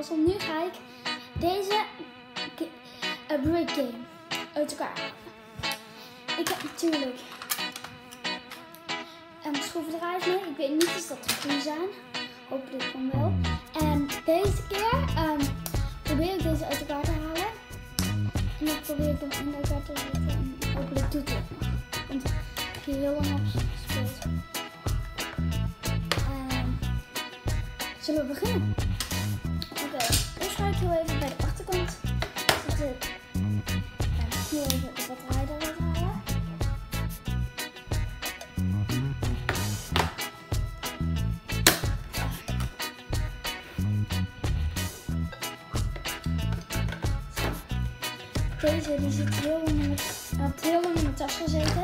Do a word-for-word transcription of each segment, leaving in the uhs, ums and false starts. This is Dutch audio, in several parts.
puzzel. Nu ga ik deze uh, break game uit elkaar halen. Ik heb natuurlijk een schroevendraaier mee. Ik weet niet of dat er goed zijn. Hopelijk van wel. En deze keer um, probeer ik deze uit elkaar te halen. En dan probeer ik hem in elkaar te zetten. En hopelijk doet het nog. Want ik heb hier heel lang op gespeeld. Um, zullen we beginnen? Oké, okay. Eerst ga ik heel even bij de achterkant zitten. En heel even de batterij eruit halen. Deze die zit heel lang in het, had heel lang in mijn tas gezeten.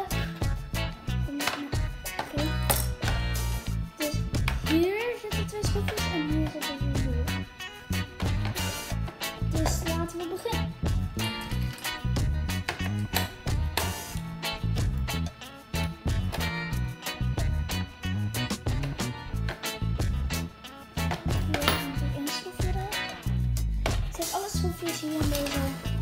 Oké. Dus hier zitten twee schroefjes en hier zitten twee hier. Dus laten we beginnen. Hier heb ik één schroefje erin. Ik zet alle schroefjes hier in deze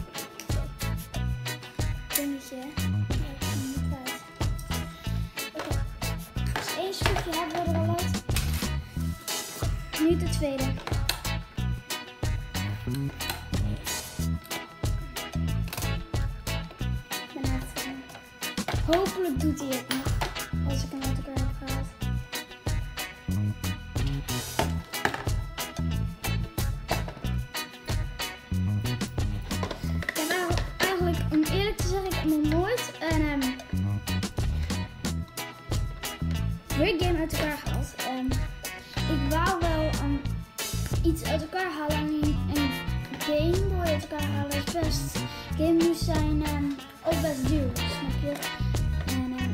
dingetje. Dat komt niet uit. Oké. Okay. Dus één schroefje hebben we er al uit. Nu de tweede. Daarna het tweede. Hopelijk doet hij het nog. Als ik hem uit elkaar heb gehaald. Om eerlijk te zeggen, ik heb nog nooit een um, break game uit elkaar gehaald. Um, ik wou wel um, iets uit elkaar halen en een Game Boy uit elkaar halen is best. Game Boys zijn um, ook best duur, snap je? En, um,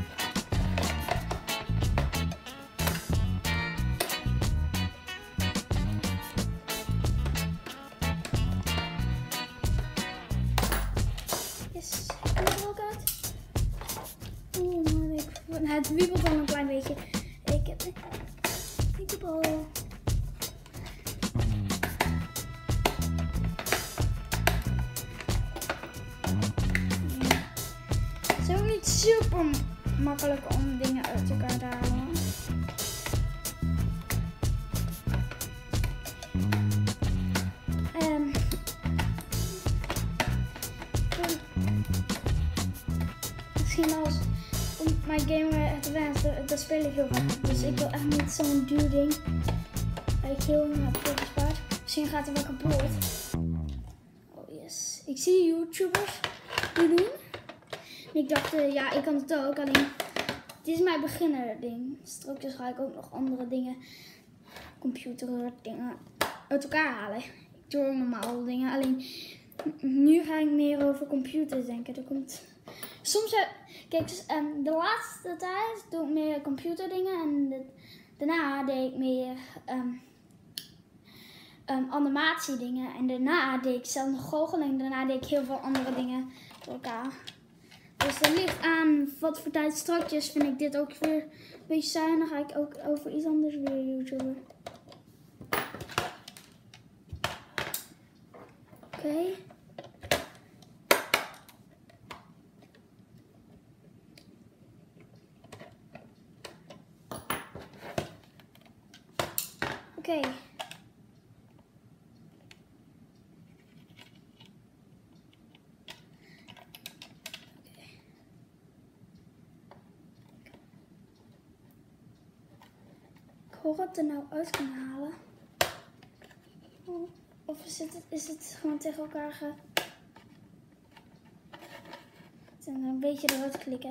het wiebelt al een klein beetje. Ik heb niet de bal. Het is ook niet super makkelijk om dingen uit elkaar te halen. Um, misschien als mijn Game Boy Advance, dat speel ik heel vaak. Dus ik wil echt niet zo'n duur ding. Waar ik heel lang heb voor gespaard. Misschien gaat hij wel kapot. Oh yes. Ik zie YouTubers die doen. En ik dacht, uh, ja, ik kan het ook. Alleen, dit is mijn beginner ding. Straks ga ik ook nog andere dingen, computer dingen, uit elkaar halen. Ik doe ook normaal dingen. Alleen, nu ga ik meer over computers denken. Er komt... Soms, uh, kijk, dus, um, de laatste tijd doe ik meer computerdingen en de, daarna deed ik meer um, um, animatiedingen en daarna deed ik zelf nog goochelen en daarna deed ik heel veel andere dingen door elkaar. Dus dat ligt aan wat voor tijd. Strakjes vind ik dit ook weer een beetje saai. Dan ga ik ook over iets anders weer YouTuber. Oké. Okay. Oké. Okay. Ik hoor het er nou uit kan halen. Oh. Of is het, is het gewoon tegen elkaar ge... En een beetje eruit klikken.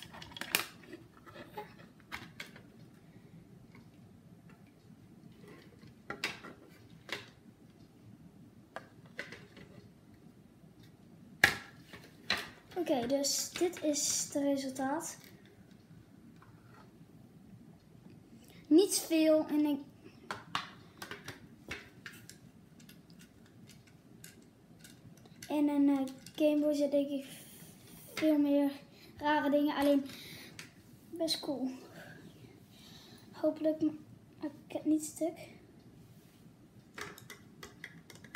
Oké, okay, dus dit is het resultaat. Niet veel en ik... En een uh, Game Boy zit denk ik veel meer rare dingen, alleen best cool. Hopelijk maak ik het niet stuk.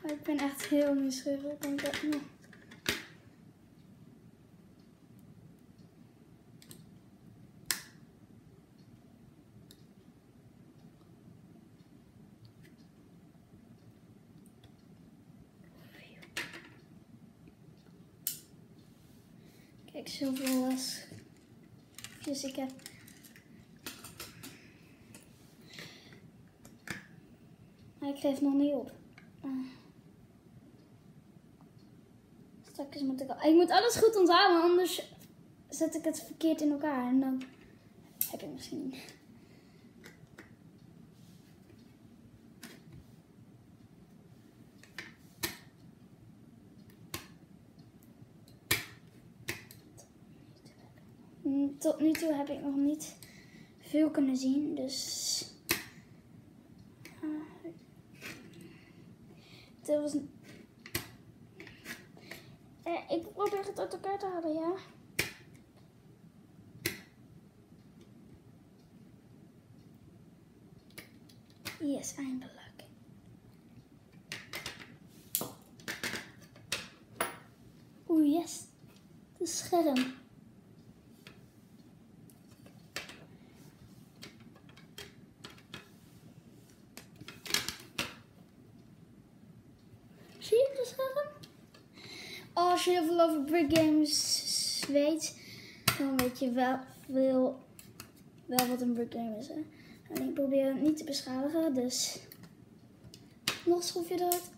Maar ik ben echt heel nieuwsgierig. Ik denk dat nog. Kijk, zoveel was. Dus ik heb. Maar ik geef nog niet op. Uh. Straks moet ik al. Ik moet alles goed onthouden, anders zet ik het verkeerd in elkaar. En dan heb ik misschien. Tot nu toe heb ik nog niet veel kunnen zien, dus uh, dit was een... uh, ik probeer het uit elkaar te halen, ja. Yes, eindelijk. Oeh, yes. De scherm. Zie je de scherm? Als je heel veel over brick games weet, dan weet je wel, wel, wel wat een brick game is. Hè? En ik probeer het niet te beschadigen, dus nog een schroefje eruit.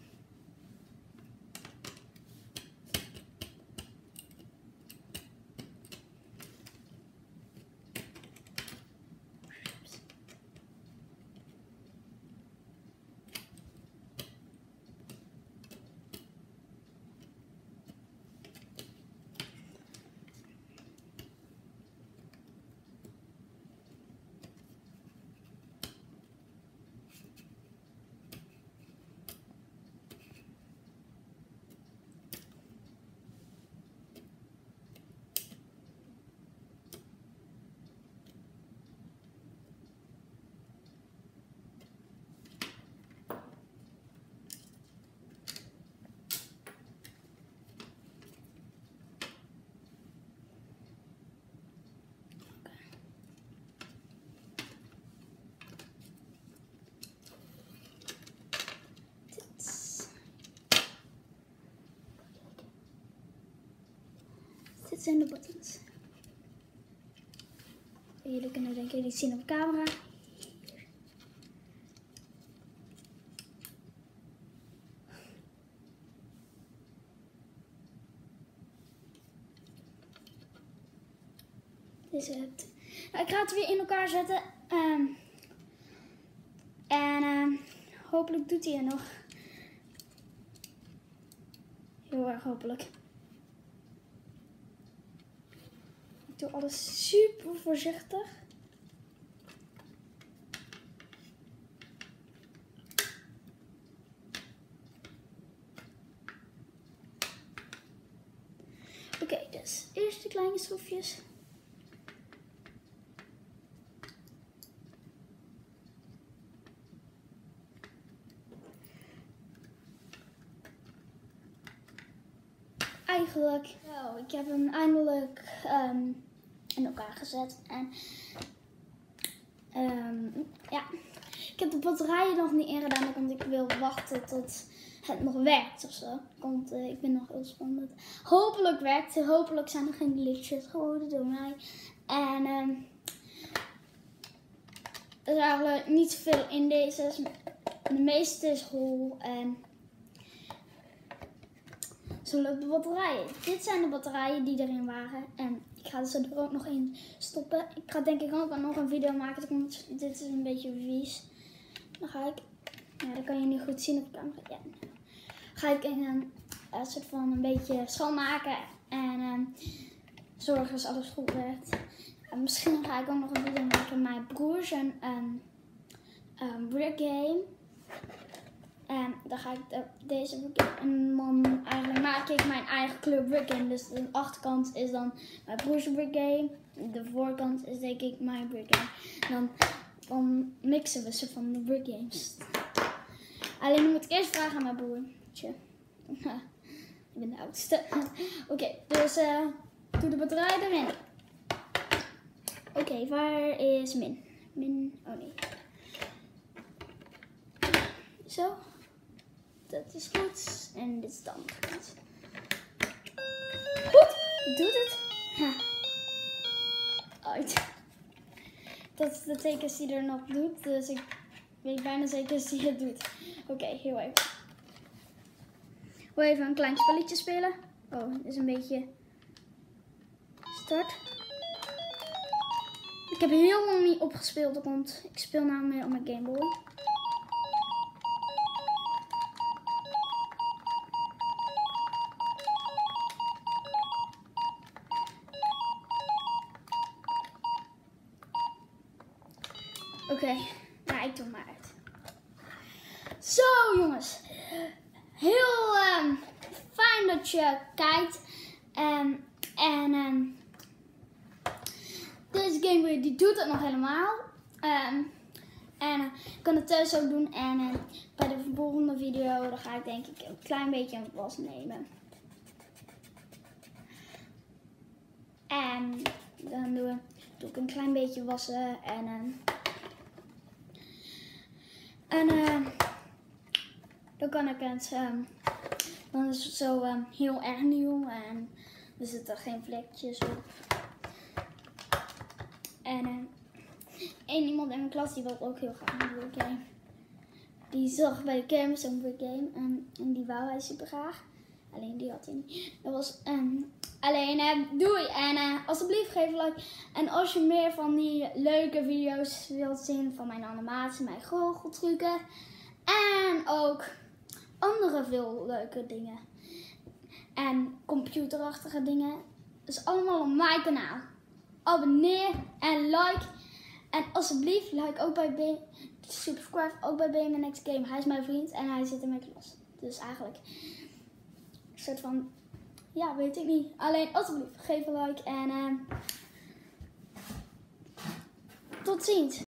Dit zijn de buttons. Jullie kunnen denk ik niet zien op camera. Dus het. Nou, ik ga het weer in elkaar zetten. Um, en um, hopelijk doet hij er nog. Heel erg hopelijk. Ik doe alles super voorzichtig. Oké, okay, dus eerst de kleine schroefjes. Eigenlijk, oh, ik heb hem eindelijk um, in elkaar gezet. En um, ja, ik heb de batterijen nog niet ingedaan, want ik wil wachten tot het nog werkt ofzo. Want uh, ik ben nog heel spannend. Hopelijk werkt het, hopelijk zijn er geen glitches geworden door mij. En um, er is eigenlijk niet veel in deze. De meeste is hol en zo loopt de batterijen. Dit zijn de batterijen die erin waren. En ik ga ze er ook nog in stoppen. Ik ga denk ik ook nog een video maken. Want dit is een beetje vies. Dan ga ik. Ja, dat kan je niet goed zien op de camera. Ja. Ga ik een, een soort van een beetje schoonmaken. En um, zorgen dat alles goed werkt. En misschien ga ik ook nog een video maken met mijn broers. En um, um, brick game. En dan ga ik de, deze brick en dan eigenlijk maak ik mijn eigen kleur brick game. Dus de achterkant is dan mijn broers brick game. De voorkant is denk ik mijn brick game. Dan, dan mixen we ze van de brick games. Alleen dan moet ik eerst vragen aan mijn broertje. Ik ben de oudste. Oké, okay, dus uh, doe de batterij erin. Oké, okay, waar is Min? Min, oh nee. Zo. Dat is goed. En dit is dan goed. Goed, doet het. Ha. Uit. Dat is de tekens die er nog doet. Dus ik weet bijna zeker dat hij het doet. Oké, okay, heel even. Ik wil even een klein spelletje spelen. Oh, dit is een beetje... Start. Ik heb heel lang niet opgespeeld, want ik speel namelijk op mijn Game Boy. Oké, okay. Nou, ik doe maar uit. Zo jongens, heel um, fijn dat je kijkt. Um, en um, deze Game die doet het nog helemaal. Um, en uh, ik kan het thuis ook doen. En uh, bij de volgende video dan ga ik denk ik een klein beetje een was nemen. En dan doe, we, doe ik een klein beetje wassen. En, uh, en uh, dan kan ik het. Um, dan is het zo um, heel erg nieuw. En er zitten geen vlekjes op. En uh, één iemand in mijn klas die wil ook heel graag een Board Game. Die zag bij de kermis een Board Game en, en die wou hij super graag. Alleen die had hij niet. Dat was um, alleen uh, doei en uh, alsjeblieft geef een like. En als je meer van die leuke video's wilt zien van mijn animatie, mijn goocheltrucken en ook andere veel leuke dingen en computerachtige dingen, is allemaal op mijn kanaal. Abonneer en like. En alsjeblieft, like ook bij B. Subscribe ook bij B M Next Game. Hij is mijn vriend en hij zit in mijn klas. Dus eigenlijk een soort van, ja, weet ik niet. Alleen alsjeblieft, geef een like en uh, tot ziens.